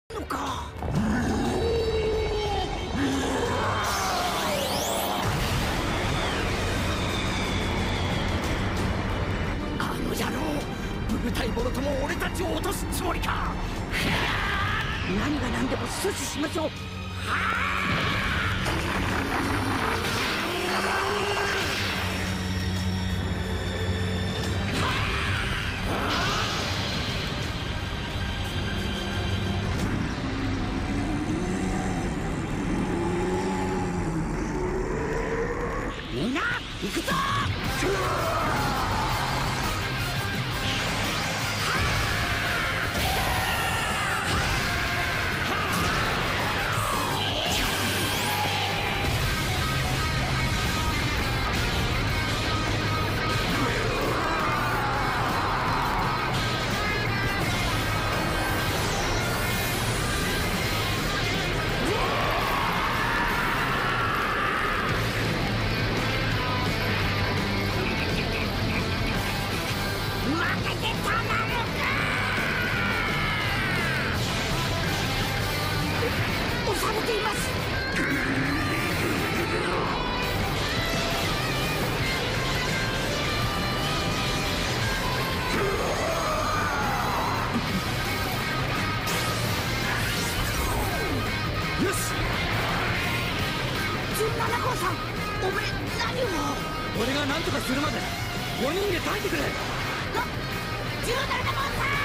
のか。あの野郎、ブルタイボロとも俺たちを落とすつもりか。何が何でも阻止しましょう。みんな行くぞ。押されています。よし、17号さん、おめえ何を。俺が何とかするまで4人で耐えてくれ。17号さん。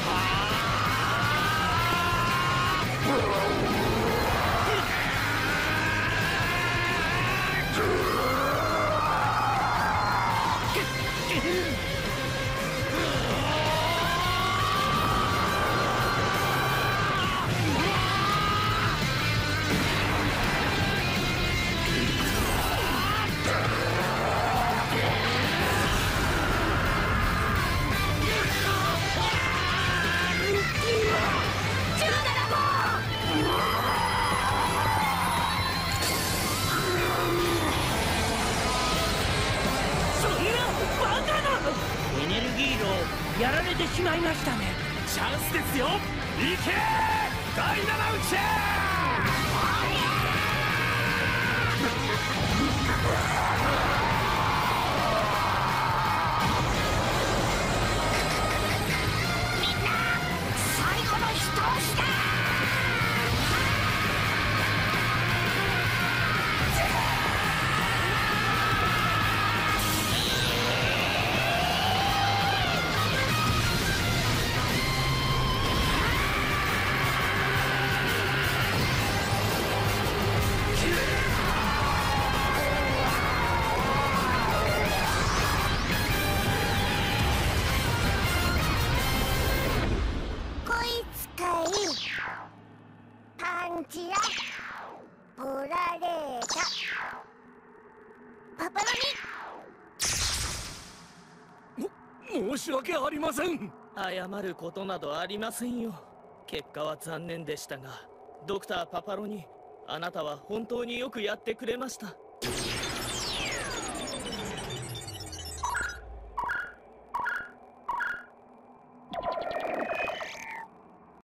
エネルギー炉やられてしまいましたね。チャンスですよ。行け第7打ち。みんな最後の一押しだ。パンチやプラレータパパロミ。申し訳ありません。謝ることなどありませんよ。結果は残念でしたが、ドクターパパロニ、あなたは本当によくやってくれました。